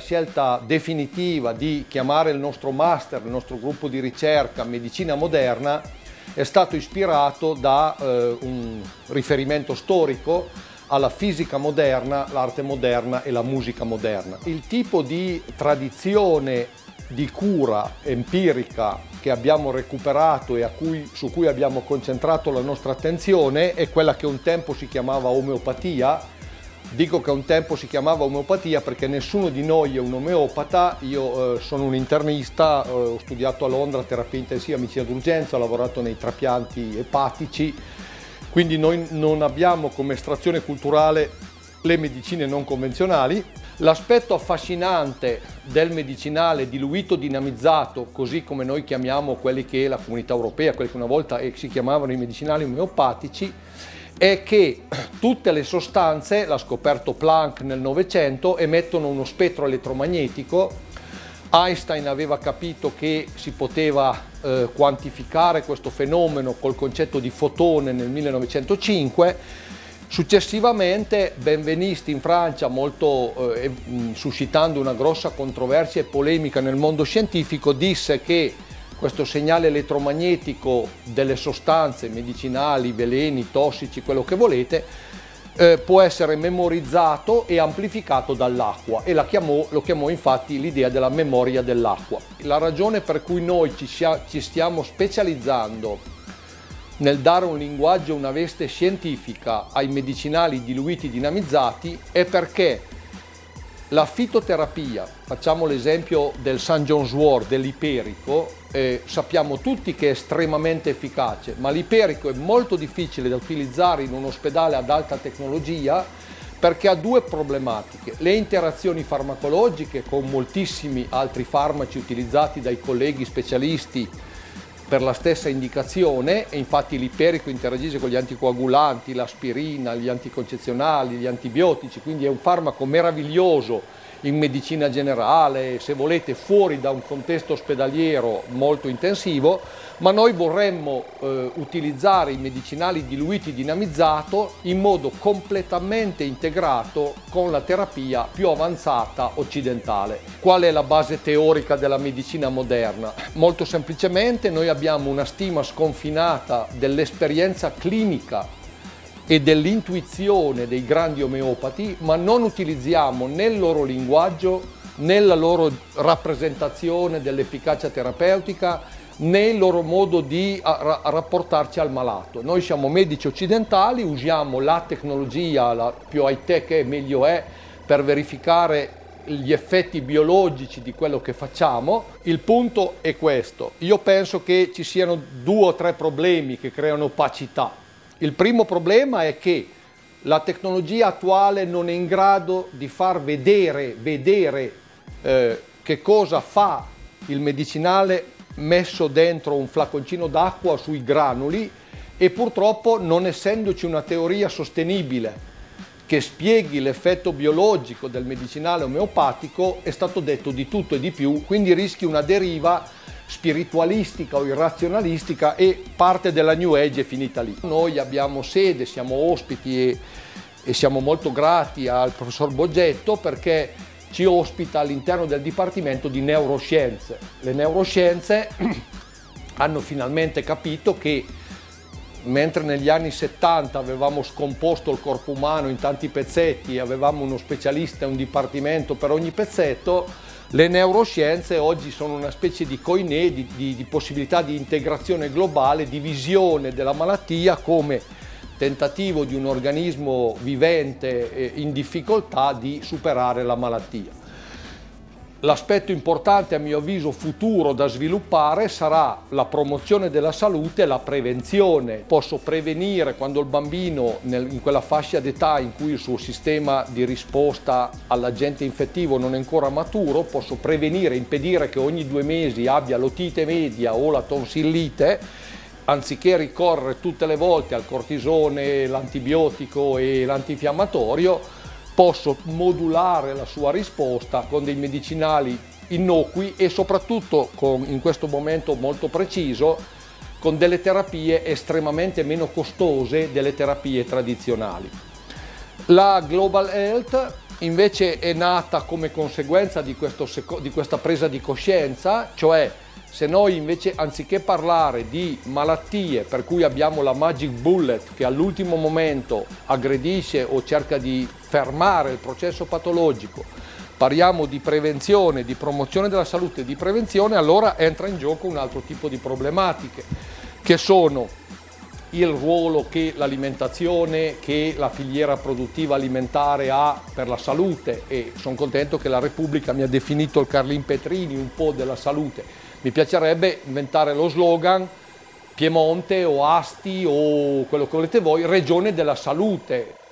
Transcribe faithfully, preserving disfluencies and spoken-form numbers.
scelta definitiva di chiamare il nostro master, il nostro gruppo di ricerca Medicina Moderna, è stato ispirato da eh, un riferimento storico alla fisica moderna, l'arte moderna e la musica moderna. Il tipo di tradizione di cura empirica che abbiamo recuperato e a cui, su cui abbiamo concentrato la nostra attenzione è quella che un tempo si chiamava omeopatia. Dico che un tempo si chiamava omeopatia perché nessuno di noi è un omeopata. Io eh, sono un internista, eh, ho studiato a Londra terapia intensiva, medicina d'urgenza, ho lavorato nei trapianti epatici, quindi noi non abbiamo come estrazione culturale le medicine non convenzionali. L'aspetto affascinante del medicinale diluito dinamizzato, così come noi chiamiamo quelli che la comunità europea, quelli che una volta si chiamavano i medicinali omeopatici, è che tutte le sostanze, l'ha scoperto Planck nel Novecento, emettono uno spettro elettromagnetico. Einstein aveva capito che si poteva eh, quantificare questo fenomeno col concetto di fotone nel millenovecentocinque. Successivamente Benveniste in Francia, molto, eh, suscitando una grossa controversia e polemica nel mondo scientifico, disse che questo segnale elettromagnetico delle sostanze medicinali, veleni, tossici, quello che volete, eh, può essere memorizzato e amplificato dall'acqua, e la chiamò, lo chiamò infatti l'idea della memoria dell'acqua. La ragione per cui noi ci, sia, ci stiamo specializzando nel dare un linguaggio, una veste scientifica ai medicinali diluiti dinamizzati è perché la fitoterapia, facciamo l'esempio del Saint John's wort, dell'iperico, eh, sappiamo tutti che è estremamente efficace, ma l'iperico è molto difficile da utilizzare in un ospedale ad alta tecnologia perché ha due problematiche: le interazioni farmacologiche con moltissimi altri farmaci utilizzati dai colleghi specialisti per la stessa indicazione, e infatti l'iperico interagisce con gli anticoagulanti, l'aspirina, gli anticoncezionali, gli antibiotici, quindi è un farmaco meraviglioso in medicina generale, se volete fuori da un contesto ospedaliero molto intensivo, ma noi vorremmo eh, utilizzare i medicinali diluiti dinamizzato in modo completamente integrato con la terapia più avanzata occidentale. Qual è la base teorica della medicina moderna? Molto semplicemente noi abbiamo una stima sconfinata dell'esperienza clinica e dell'intuizione dei grandi omeopati, ma non utilizziamo né il loro linguaggio, né la loro rappresentazione dell'efficacia terapeutica, né il loro modo di a, a rapportarci al malato. Noi siamo medici occidentali, usiamo la tecnologia, la più high tech è, meglio è, per verificare gli effetti biologici di quello che facciamo. Il punto è questo: io penso che ci siano due o tre problemi che creano opacità. Il primo problema è che la tecnologia attuale non è in grado di far vedere, vedere eh, che cosa fa il medicinale messo dentro un flaconcino d'acqua sui granuli, e purtroppo, non essendoci una teoria sostenibile che spieghi l'effetto biologico del medicinale omeopatico, è stato detto di tutto e di più, quindi rischi una deriva spiritualistica o irrazionalistica, e parte della New Age è finita lì. Noi abbiamo sede, siamo ospiti e, e siamo molto grati al professor Boggetto perché ci ospita all'interno del Dipartimento di Neuroscienze. Le neuroscienze hanno finalmente capito che mentre negli anni settanta avevamo scomposto il corpo umano in tanti pezzetti e avevamo uno specialista e un dipartimento per ogni pezzetto, le neuroscienze oggi sono una specie di coinè, di, di, di possibilità di integrazione globale, di visione della malattia come tentativo di un organismo vivente eh, in difficoltà di superare la malattia. L'aspetto importante, a mio avviso, futuro da sviluppare sarà la promozione della salute e la prevenzione. Posso prevenire quando il bambino, nel, in quella fascia d'età in cui il suo sistema di risposta all'agente infettivo non è ancora maturo, posso prevenire, impedire che ogni due mesi abbia l'otite media o la tonsillite, anziché ricorrere tutte le volte al cortisone, l'antibiotico e l'antinfiammatorio. Posso modulare la sua risposta con dei medicinali innocui e soprattutto, con, in questo momento molto preciso, con delle terapie estremamente meno costose delle terapie tradizionali. La Global Health invece è nata come conseguenza di, questo, di questa presa di coscienza, cioè se noi invece anziché parlare di malattie per cui abbiamo la magic bullet che all'ultimo momento aggredisce o cerca di fermare il processo patologico, parliamo di prevenzione, di promozione della salute e di prevenzione, allora entra in gioco un altro tipo di problematiche, che sono il ruolo che l'alimentazione, che la filiera produttiva alimentare ha per la salute, e sono contento che la Repubblica mi ha definito il Carlin Petrini un po' della salute. Mi piacerebbe inventare lo slogan Piemonte o Asti o quello che volete voi, regione della salute.